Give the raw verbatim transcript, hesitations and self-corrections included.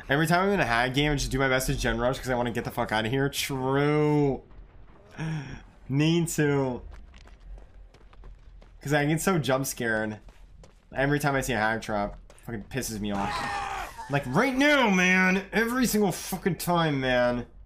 Every time I'm in a hag game, I just do my best to gen rush because I want to get the fuck out of here. True. Need to. Because I get so jump scared. Every time I see a hag trap. Fucking pisses me off. Like, right now, man! Every single fucking time, man!